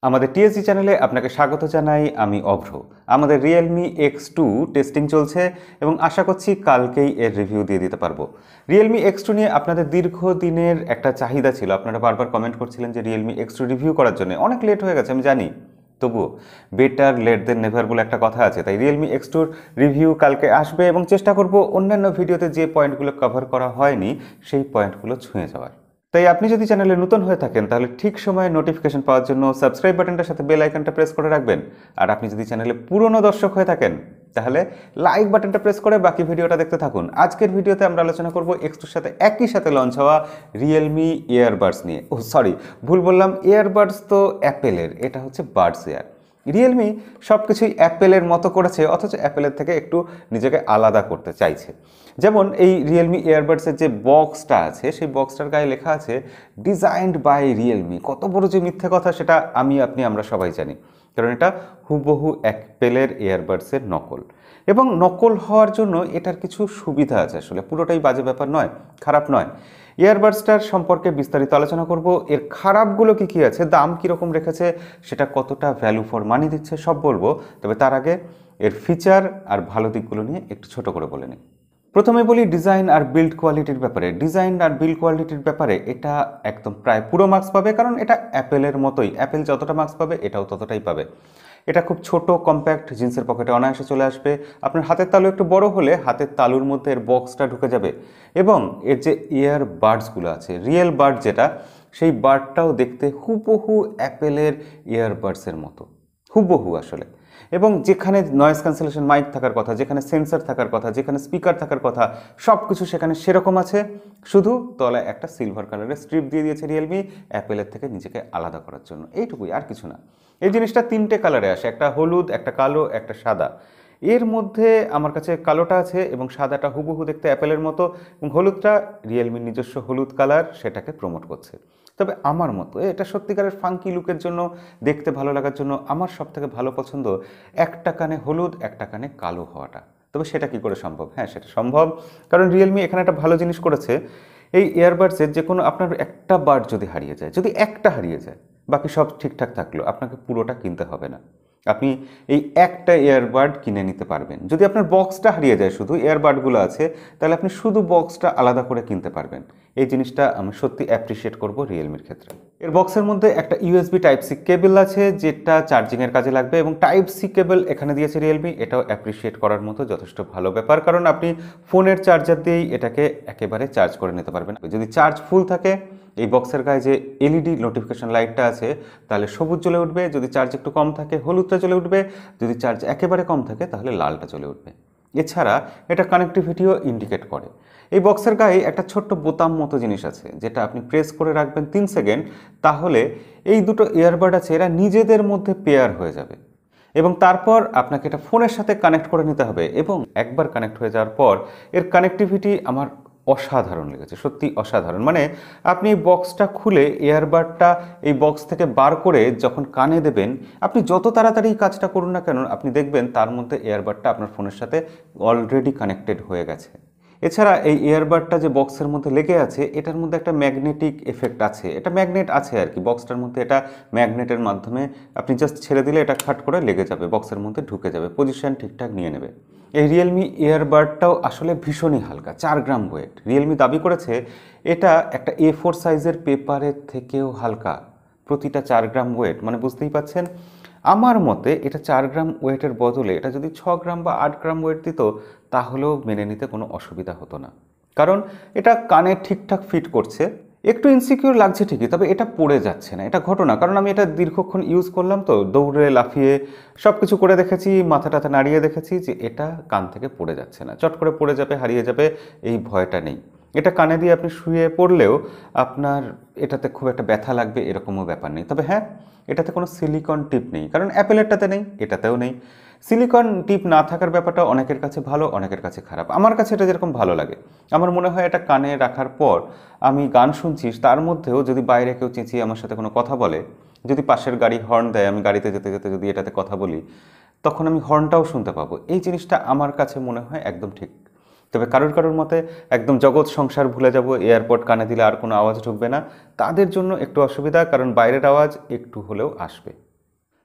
আমাদের টিএসজি চ্যানেলে আপনাকে স্বাগত জানাই। আমি অভ্র। আমাদের রিয়েলমি X2 টেস্টিং চলছে এবং আশা করছি কালকেই এর রিভিউ দিয়ে দিতে পারবো। রিয়েলমি X2 নিয়ে আপনাদের দীর্ঘদিনের একটা চাহিদা ছিল, আপনারা বারবার কমেন্ট করছিলেন যে রিয়েলমি X2 রিভিউ করার জন্য। অনেক লেট হয়ে গেছে আমি জানি, তবুও বেটার লেট দেন নেভার বলে একটা কথা আছে। তাই রিয়েলমি X2 রিভিউ কালকে আসবে এবং চেষ্টা করব অন্যান্য ভিডিওতে যে পয়েন্টগুলো কভার করা হয়নি সেই পয়েন্টগুলো ছুঁয়ে যাওয়ার। তাই আপনি যদি চ্যানেলে নতুন হয়ে থাকেন তাহলে ঠিক সময়ে নোটিফিকেশন পাওয়ার জন্য সাবস্ক্রাইব বাটনটার সাথে বেল আইকনটা প্রেস করে রাখবেন। আর আপনি যদি চ্যানেলে পুরনো দর্শক হয়ে থাকেন তাহলে লাইক বাটনটা প্রেস করে বাকি ভিডিওটা দেখতে থাকুন। আজকের ভিডিওতে আমরা আলোচনা করব X2 সাথে একই সাথে লঞ্চ হওয়া রিয়েলমি ইয়ারবাডস নিয়ে। ভুল বললাম, ইয়ারবাডস তো অ্যাপেলের, এটা হচ্ছে বাডস এয়ার। রিয়েলমি সব কিছুই অ্যাপেলের মতো করেছে, অথচ অ্যাপেলের থেকে একটু নিজেকে আলাদা করতে চাইছে। যেমন এই রিয়েলমি ইয়ারবাডসের যে বক্সটা আছে সেই বক্সটার গায়ে লেখা আছে ডিজাইনড বাই রিয়েলমি। কত বড় যে মিথ্যে কথা সেটা আমরা সবাই জানি, কারণ এটা হুবহু অ্যাপেলের ইয়ারবাডসের নকল। এবং নকল হওয়ার জন্য এটার কিছু সুবিধা আছে, আসলে পুরোটাই বাজে ব্যাপার নয়, খারাপ নয়। ইয়ারবাডসটার সম্পর্কে বিস্তারিত আলোচনা করব, এর খারাপগুলো কী কী আছে, দাম কীরকম রেখেছে, সেটা কতটা ভ্যালু ফর মানি দিচ্ছে, সব বলবো। তবে তার আগে এর ফিচার আর ভালো দিকগুলো নিয়ে একটু ছোট করে বলে নিই। প্রথমে বলি ডিজাইন আর বিল্ড কোয়ালিটির ব্যাপারে। ডিজাইন আর বিল্ড কোয়ালিটির ব্যাপারে এটা একদম প্রায় পুরো মার্কস পাবে, কারণ এটা অ্যাপেলের মতোই। অ্যাপেল যতটা মার্কস পাবে এটাও ততটাই পাবে। এটা খুব ছোট, কম্প্যাক্ট, জিন্সের পকেটে অনায়াসে চলে আসবে। আপনার হাতের তালু একটু বড় হলে হাতের তালুর মধ্যে এর বক্সটা ঢুকে যাবে। এবং এর যে ইয়ার বাডসগুলো আছে, রিয়েল বাড যেটা, সেই বাডটাও দেখতে হুবহু অ্যাপেলের ইয়ারবাডসের মতো, হুবহু আসলে। এবং যেখানে নয়েজ ক্যান্সেলেশন মাইক থাকার কথা, যেখানে সেন্সর থাকার কথা, যেখানে স্পিকার থাকার কথা, সব কিছু সেখানে সেরকম আছে। শুধু তলায় একটা সিলভার কালারের স্ট্রিপ দিয়ে দিয়েছে রিয়েলমি অ্যাপেলের থেকে নিজেকে আলাদা করার জন্য, এইটুকুই, আর কিছু না। এই জিনিসটা তিনটে কালারে আসে, একটা হলুদ, একটা কালো, একটা সাদা। এর মধ্যে আমার কাছে কালোটা আছে এবং সাদাটা হুবহু দেখতে অ্যাপেলের মতো, এবং হলুদটা রিয়েলমির নিজস্ব হলুদ কালার, সেটাকে প্রমোট করছে। তবে আমার মতো এটা সত্যিকারের ফাঙ্কি লুকের জন্য, দেখতে ভালো লাগার জন্য আমার সবথেকে ভালো পছন্দ একটা কানে হলুদ একটা কানে কালো হওয়াটা। তবে সেটা কি করে সম্ভব? হ্যাঁ, সেটা সম্ভব, কারণ রিয়েলমি এখানে একটা ভালো জিনিস করেছে। এই ইয়ারবাডসের যে কোনো আপনার একটা বাড যদি হারিয়ে যায়, যদি একটা হারিয়ে যায়, বাকি সব ঠিকঠাক থাকলো, আপনাকে পুরোটা কিনতে হবে না। আপনি এই একটা ইয়ারবাড কিনে নিতে পারবেন। যদি আপনার বক্সটা হারিয়ে যায়, শুধু ইয়ারবাডগুলো আছে, তাহলে আপনি শুধু বক্সটা আলাদা করে কিনতে পারবেন। এই জিনিসটা আমি সত্যি অ্যাপ্রিসিয়েট করব রিয়েলমির ক্ষেত্রে। এর বক্সের মধ্যে একটা ইউএসবি টাইপ সি কেবল আছে, যেটা চার্জিংয়ের কাজে লাগবে, এবং টাইপ সি কেবল এখানে দিয়েছে রিয়েলমি। এটাও অ্যাপ্রিসিয়েট করার মতো যথেষ্ট ভালো ব্যাপার, কারণ আপনি ফোনের চার্জার দিয়েই এটাকে একেবারে চার্জ করে নিতে পারবেন। যদি চার্জ ফুল থাকে, এই বক্সের গায়ে যে এলইডি নোটিফিকেশন লাইটটা আছে, তাহলে সবুজ জ্বলে উঠবে। যদি চার্জ একটু কম থাকে, হলুদটা জ্বলে উঠবে। যদি চার্জ একেবারে কম থাকে, তাহলে লালটা জ্বলে উঠবে। এছাড়া এটা কানেক্টিভিটিও ইন্ডিকেট করে। এই বক্সের গায়ে একটা ছোট্ট বোতাম মতো জিনিস আছে, যেটা আপনি প্রেস করে রাখবেন 3 সেকেন্ড, তাহলে এই দুটো ইয়ারবাড আছে এরা নিজেদের মধ্যে পেয়ার হয়ে যাবে। এবং তারপর আপনাকে এটা ফোনের সাথে কানেক্ট করে নিতে হবে, এবং একবার কানেক্ট হয়ে যাওয়ার পর এর কানেক্টিভিটি আমার অসাধারণ লেগেছে, সত্যি অসাধারণ। মানে আপনি বক্সটা খুলে এয়ারবাডটা এই বক্স থেকে বার করে যখন কানে দেবেন, আপনি যত তাড়াতাড়ি কাজটা করুন না কেন, আপনি দেখবেন তার মধ্যে এয়ারবাডটা আপনার ফোনের সাথে অলরেডি কানেক্টেড হয়ে গেছে। এছাড়া এই এয়ারবাডটা যে বক্সের মধ্যে লেগে আছে, এটার মধ্যে একটা ম্যাগনেটিক এফেক্ট আছে, এটা ম্যাগনেট আছে আর কি বক্সটার মধ্যে। এটা ম্যাগনেটের মাধ্যমে আপনি জাস্ট ছেড়ে দিলে এটা খাট করে লেগে যাবে, বক্সের মধ্যে ঢুকে যাবে, পজিশন ঠিকঠাক নিয়ে নেবে। এই রিয়েলমি ইয়ারবাডটাও আসলে ভীষণই হালকা, 4 গ্রাম ওয়েট। রিয়েলমি দাবি করেছে এটা একটা A4 সাইজের পেপারের থেকেও হালকা, প্রতিটা 4 গ্রাম ওয়েট, মানে বুঝতেই পাচ্ছেন। আমার মতে এটা 4 গ্রাম ওয়েটের বদলে এটা যদি 6 গ্রাম বা 8 গ্রাম ওয়েট দিত, তাহলেও মেনে নিতে কোনো অসুবিধা হতো না, কারণ এটা কানে ঠিকঠাক ফিট করছে। একটু ইনসিকিউর লাগছে ঠিকই, তবে এটা পড়ে যাচ্ছে না, এটা ঘটনা। কারণ আমি এটা দীর্ঘক্ষণ ইউজ করলাম, তো দৌড়ে লাফিয়ে সব কিছু করে দেখেছি, মাথা টাথা নাড়িয়ে দেখেছি যে এটা কান থেকে পড়ে যাচ্ছে না। চট করে পড়ে যাবে, হারিয়ে যাবে, এই ভয়টা নেই। এটা কানে দিয়ে আপনি শুয়ে পড়লেও আপনার এটাতে খুব একটা ব্যথা লাগবে এরকমও ব্যাপার নেই। তবে হ্যাঁ, এটাতে কোনো সিলিকন টিপ নেই, কারণ অ্যাপেলেরটাতে নেই, এটাতেও নেই। সিলিকন টিপ না থাকার ব্যাপারটা অনেকের কাছে ভালো, অনেকের কাছে খারাপ। আমার কাছে এটা যেরকম ভালো লাগে, আমার মনে হয় এটা কানে রাখার পর আমি গান শুনছি, তার মধ্যেও যদি বাইরে কেউ চেঁচিয়ে আমার সাথে কোনো কথা বলে, যদি পাশের গাড়ি হর্ন দেয়, আমি গাড়িতে যেতে যেতে যদি এটাতে কথা বলি, তখন আমি হর্নটাও শুনতে পাবো। এই জিনিসটা আমার কাছে মনে হয় একদম ঠিক। তবে কারোর মতে একদম জগৎ সংসার ভুলে যাব, এয়ারপড কানে দিলে আর কোনো আওয়াজ ঢুকবে না, তাদের জন্য একটু অসুবিধা, কারণ বাইরের আওয়াজ একটু হলেও আসবে।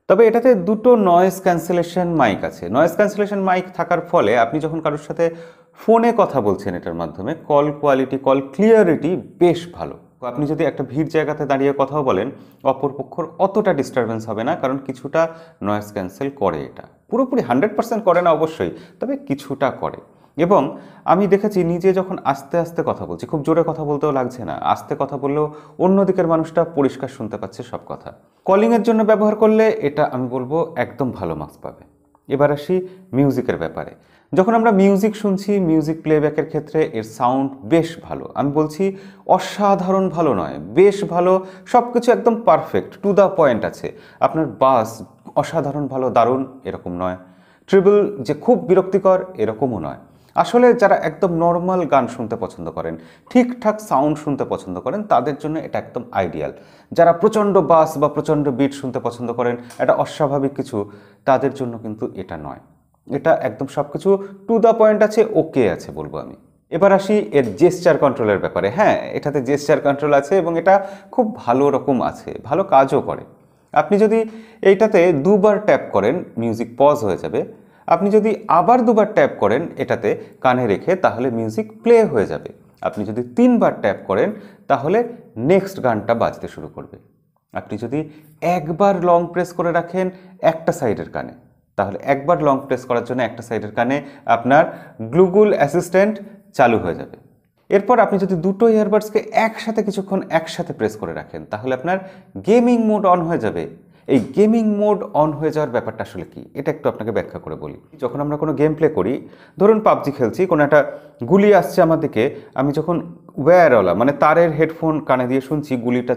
তবে এটাতে দুটো নয়েজ ক্যান্সেলেশন মাইক আছে। নয়েজ ক্যান্সেলেশন মাইক থাকার ফলে আপনি যখন কারোর সাথে ফোনে কথা বলছেন এটার মাধ্যমে কল কোয়ালিটি, কল ক্লিয়ারিটি বেশ ভালো। আপনি যদি একটা ভিড় জায়গাতে দাঁড়িয়ে কথাও বলেন, অপরপক্ষর অতটা ডিস্টারবেন্স হবে না, কারণ কিছুটা নয়েজ ক্যান্সেল করে। এটা পুরোপুরি 100% করে না অবশ্যই, তবে কিছুটা করে। এবং আমি দেখেছি নিজে যখন আস্তে আস্তে কথা বলছি, খুব জোরে কথা বলতেও লাগছে না, আস্তে কথা বললেও অন্য দিকের মানুষটা পরিষ্কার শুনতে পাচ্ছে সব কথা। কলিংয়ের জন্য ব্যবহার করলে এটা আমি বলবো একদম ভালো মার্কস পাবে। এবার আসি মিউজিকের ব্যাপারে। যখন আমরা মিউজিক শুনছি, মিউজিক প্লেব্যাকের ক্ষেত্রে এর সাউন্ড বেশ ভালো। আমি বলছি অসাধারণ ভালো নয়, বেশ ভালো, সব কিছু একদম পারফেক্ট, টু দ্য পয়েন্ট আছে। আপনার বাস অসাধারণ ভালো, দারুণ এরকম নয়, ট্রিবল যে খুব বিরক্তিকর এরকমও নয়। আসলে যারা একদম নর্মাল গান শুনতে পছন্দ করেন, ঠিকঠাক সাউন্ড শুনতে পছন্দ করেন, তাদের জন্য এটা একদম আইডিয়াল। যারা প্রচণ্ড বাস বা প্রচণ্ড বিট শুনতে পছন্দ করেন, এটা অস্বাভাবিক কিছু, তাদের জন্য কিন্তু এটা নয়। এটা একদম সব কিছু টু দ্য পয়েন্ট আছে, ওকে আছে বলবো আমি। এবার আসি এর জেস্চার কন্ট্রোলের ব্যাপারে। হ্যাঁ, এটাতে জেস্চার কন্ট্রোল আছে এবং এটা খুব ভালো রকম আছে, ভালো কাজও করে। আপনি যদি এইটাতে দুবার ট্যাপ করেন, মিউজিক পজ হয়ে যাবে। আপনি যদি আবার দুবার ট্যাপ করেন এটাতে কানে রেখে, তাহলে মিউজিক প্লে হয়ে যাবে। আপনি যদি 3বার ট্যাপ করেন, তাহলে নেক্সট গানটা বাজতে শুরু করবে। আপনি যদি একবার লং প্রেস করে রাখেন একটা সাইডের কানে, তাহলে একবার লং প্রেস করার জন্য একটা সাইডের কানে আপনার গুগল অ্যাসিস্ট্যান্ট চালু হয়ে যাবে। এরপর আপনি যদি দুটো ইয়ারবাডসকে একসাথে কিছুক্ষণ একসাথে প্রেস করে রাখেন, তাহলে আপনার গেমিং মোড অন হয়ে যাবে। এই গেমিং মোড অন হয়ে যাওয়ার ব্যাপারটা আসলে কি, এটা একটু আপনাকে ব্যাখ্যা করে বলি। যখন আমরা কোনো গেম প্লে করি, ধরুন পাবজি খেলছি, কোনো একটা গুলি আসছে আমার দিকে, আমি যখন ওয়্যারওয়ালা মানে তারের হেডফোন কানে দিয়ে শুনছি, গুলিটা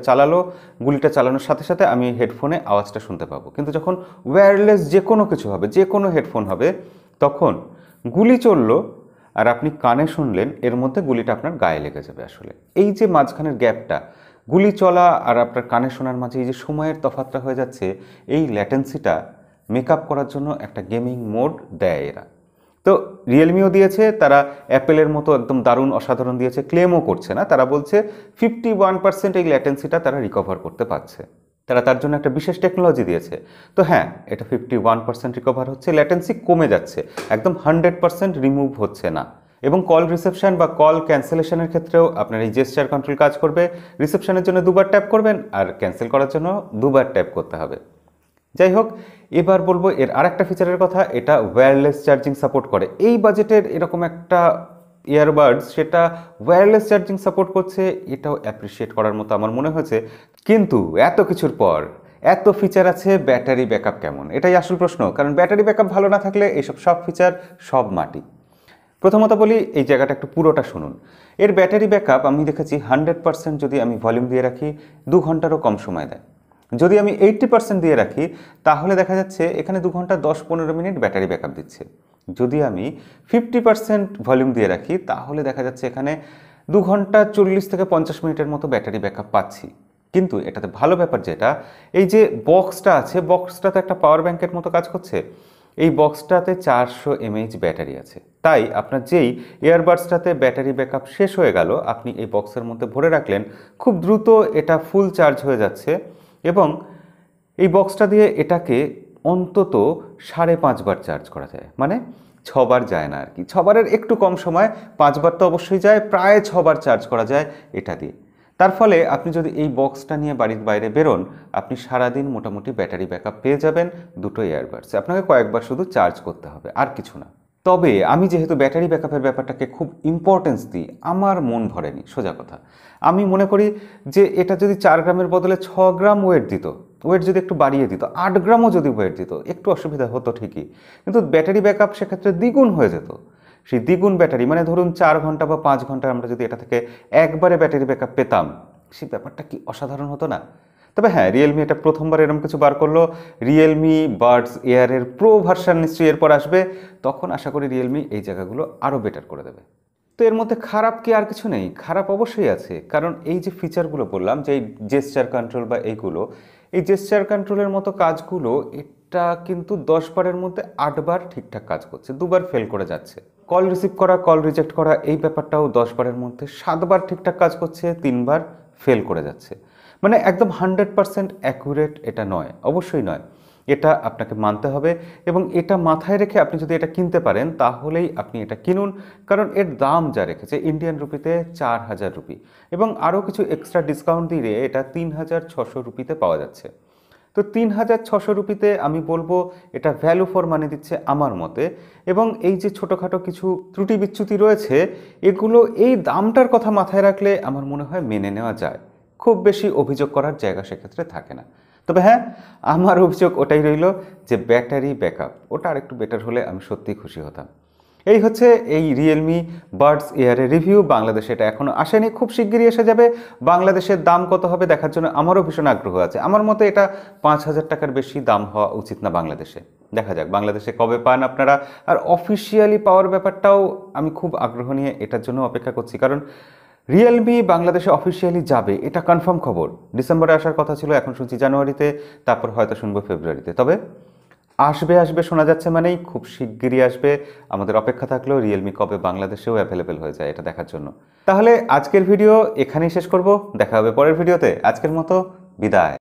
চালানোর সাথে সাথে আমি হেডফোনে আওয়াজটা শুনতে পাবো। কিন্তু যখন ওয়্যারলেস যে কোনো কিছু হবে, যে কোনো হেডফোন হবে, তখন গুলি চললো আর আপনি কানে শুনলেন, এর মধ্যে গুলিটা আপনার গায়ে লেগে যাবে। আসলে এই যে মাঝখানের গ্যাপটা, গুলি চলা আর আপনার কানে শোনার মাঝে এই যে সময়ের তফাৎটা হয়ে যাচ্ছে, এই ল্যাটেন্সিটা মেকআপ করার জন্য একটা গেমিং মোড দেয় এরা। তো রিয়েলমিও দিয়েছে, তারা অ্যাপেলের মতো একদম দারুণ অসাধারণ দিয়েছে, ক্লেমও করছে না। তারা বলছে 51% এই ল্যাটেন্সিটা তারা রিকভার করতে পারছে। তারা তার জন্য একটা বিশেষ টেকনোলজি দিয়েছে। তো হ্যাঁ, এটা 51% রিকভার হচ্ছে, ল্যাটেন্সি কমে যাচ্ছে, একদম 100% রিমুভ হচ্ছে না। এবং কল রিসেপশন বা কল ক্যান্সেলেশনের ক্ষেত্রেও আপনার এই জেস্চার কন্ট্রোল কাজ করবে। রিসেপশনের জন্য দুবার ট্যাপ করবেন আর ক্যান্সেল করার জন্য দুবার ট্যাপ করতে হবে। যাই হোক, এবার বলবো এর আরেকটা ফিচারের কথা, এটা ওয়্যারলেস চার্জিং সাপোর্ট করে। এই বাজেটের এরকম একটা ইয়ারবাডস সেটা ওয়্যারলেস চার্জিং সাপোর্ট করছে, এটাও অ্যাপ্রিসিয়েট করার মতো আমার মনে হয়েছে। কিন্তু এত কিছুর পর, এত ফিচার আছে, ব্যাটারি ব্যাকআপ কেমন, এটাই আসল প্রশ্ন। কারণ ব্যাটারি ব্যাকআপ ভালো না থাকলে এইসব সব ফিচার সব মাটি। প্রথমত বলি, এই জায়গাটা একটু পুরোটা শুনুন। এর ব্যাটারি ব্যাকআপ আমি দেখেছি 100% যদি আমি ভলিউম দিয়ে রাখি 2 ঘন্টারও কম সময় দেয়। যদি আমি 80% দিয়ে রাখি, তাহলে দেখা যাচ্ছে এখানে 2 ঘন্টা 10-15 মিনিট ব্যাটারি ব্যাকআপ দিচ্ছে। যদি আমি 50% ভলিউম দিয়ে রাখি, তাহলে দেখা যাচ্ছে এখানে 2 ঘন্টা 40 থেকে 50 মিনিটের মতো ব্যাটারি ব্যাকআপ পাচ্ছি। কিন্তু এটাতে ভালো ব্যাপার যেটা, এই যে বক্সটা আছে, বক্সটাতে একটা পাওয়ার ব্যাংকের মতো কাজ করছে। এই বক্সটাতে 400 mAh ব্যাটারি আছে, তাই আপনার যেই ইয়ারবাডসটাতে ব্যাটারি ব্যাকআপ শেষ হয়ে গেল, আপনি এই বক্সের মধ্যে ভরে রাখলেন, খুব দ্রুত এটা ফুল চার্জ হয়ে যাচ্ছে। এবং এই বক্সটা দিয়ে এটাকে অন্তত 5.5 বার চার্জ করা যায়, মানে 6 বার যায় না আর কি, 6 বারের একটু কম সময়, 5 বার তো অবশ্যই যায়, প্রায় 6 বার চার্জ করা যায় এটা দিয়ে। তার ফলে আপনি যদি এই বক্সটা নিয়ে বাড়ির বাইরে বেরোন, আপনি সারাদিন মোটামুটি ব্যাটারি ব্যাকআপ পেয়ে যাবেন দুটো ইয়ারবাডসে। আপনাকে কয়েকবার শুধু চার্জ করতে হবে, আর কিছু না। তবে আমি যেহেতু ব্যাটারি ব্যাকআপের ব্যাপারটাকে খুব ইম্পর্টেন্স দিই, আমার মন ভরেনি, সোজা কথা। আমি মনে করি যে এটা যদি 4 গ্রামের বদলে 6 গ্রাম ওয়েট দিত, ওয়েট যদি একটু বাড়িয়ে দিত, 8 গ্রামও যদি ওয়েট দিত, একটু অসুবিধা হতো ঠিকই, কিন্তু ব্যাটারি ব্যাকআপ সেক্ষেত্রে দ্বিগুণ হয়ে যেত। সেই দ্বিগুণ ব্যাটারি মানে ধরুন 4 ঘন্টা বা 5 ঘন্টা আমরা যদি এটা থেকে একবারে ব্যাটারি ব্যাকআপ পেতাম, সেই ব্যাপারটা কি অসাধারণ হতো না? তবে হ্যাঁ, রিয়েলমি এটা প্রথমবার এরকম কিছু বার করলো। রিয়েলমি বাডস এয়ারের প্রো ভার্সন নিশ্চয়ই এরপর আসবে, তখন আশা করি রিয়েলমি এই জায়গাগুলো আরও বেটার করে দেবে। তো এর মধ্যে খারাপ কি আর কিছু নেই? খারাপ অবশ্যই আছে, কারণ এই যে ফিচারগুলো বললাম, যে এই জেস্চার কন্ট্রোল বা এইগুলো, এই জেস্চার কন্ট্রোলের মতো কাজগুলো এটা কিন্তু 10 বারের মধ্যে 8 বার ঠিকঠাক কাজ করছে, 2 বার ফেল করে যাচ্ছে। কল রিসিভ করা, কল রিজেক্ট করা, এই ব্যাপারটাও 10 বারের মধ্যে 7 বার ঠিকঠাক কাজ করছে, 3 বার ফেল করে যাচ্ছে। মানে একদম 100% অ্যাকুরেট এটা নয়, অবশ্যই নয়। এটা আপনাকে মানতে হবে এবং এটা মাথায় রেখে আপনি যদি এটা কিনতে পারেন তাহলেই আপনি এটা কিনুন, কারণ এর দাম যা রেখেছে ইন্ডিয়ান রুপিতে 4000 রুপি এবং আরও কিছু এক্সট্রা ডিসকাউন্ট দিয়ে এটা 3600 রুপিতে পাওয়া যাচ্ছে। তো 3600 রুপিতে আমি বলবো এটা ভ্যালু ফর মানি দিচ্ছে আমার মতে। এবং এই যে ছোটোখাটো কিছু ত্রুটি বিচ্যুতি রয়েছে এগুলো এই দামটার কথা মাথায় রাখলে আমার মনে হয় মেনে নেওয়া যায়, খুব বেশি অভিযোগ করার জায়গা সেক্ষেত্রে থাকে না। তবে হ্যাঁ, আমার অভিযোগ ওটাই রইল যে ব্যাটারি ব্যাকআপ ওটা আরেকটু বেটার হলে আমি সত্যিই খুশি হতাম। এই হচ্ছে এই রিয়েলমি বাডস এয়ারের রিভিউ। বাংলাদেশে এটা এখনও আসেনি, খুব শিগগিরই এসে যাবে। বাংলাদেশের দাম কত হবে দেখার জন্য আমারও ভীষণ আগ্রহ আছে। আমার মতে এটা 5000 টাকার বেশি দাম হওয়া উচিত না বাংলাদেশে। দেখা যাক বাংলাদেশে কবে পান আপনারা। আর অফিসিয়ালি পাওয়ার ব্যাপারটাও আমি খুব আগ্রহ নিয়ে এটার জন্য অপেক্ষা করছি, কারণ রিয়েলমি বাংলাদেশে অফিসিয়ালি যাবে এটা কনফার্ম খবর। ডিসেম্বরে আসার কথা ছিল, এখন শুনছি জানুয়ারিতে, তারপর হয়তো শুনবো ফেব্রুয়ারিতে। তবে আসবে আসবে শোনা যাচ্ছে মানেই খুব শিগগিরই আসবে। আমাদের অপেক্ষা থাকলেও রিয়েলমি কবে বাংলাদেশেও অ্যাভেলেবেল হয়ে যায় এটা দেখার জন্য। তাহলে আজকের ভিডিও এখানেই শেষ করব, দেখা হবে পরের ভিডিওতে। আজকের মতো বিদায়।